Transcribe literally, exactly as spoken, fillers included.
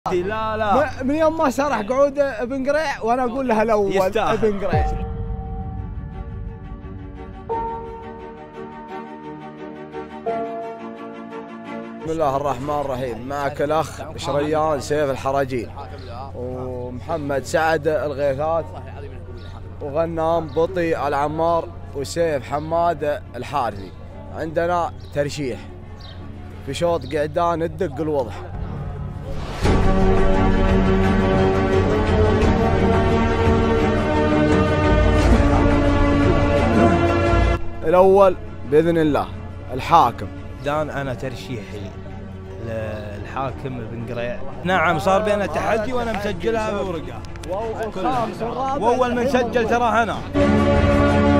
لا لا من يوم ما سرح قعود ابن قريع وانا اقول له الاول ابن قريع. بسم الله الرحمن الرحيم. معك الاخ شريان سيف الحراجيل ومحمد سعد الغيثات وغنام بطي العمار وسيف حماد الحارثي. عندنا ترشيح في شوط قعدان الدق الوضح. الأول بإذن الله الحاكم. دان أنا ترشيحي للحاكم بن قريع. نعم صار بيننا تحدي وأنا مسجلها بورقة. والخامس والرابع وأول من سجل تراه أنا.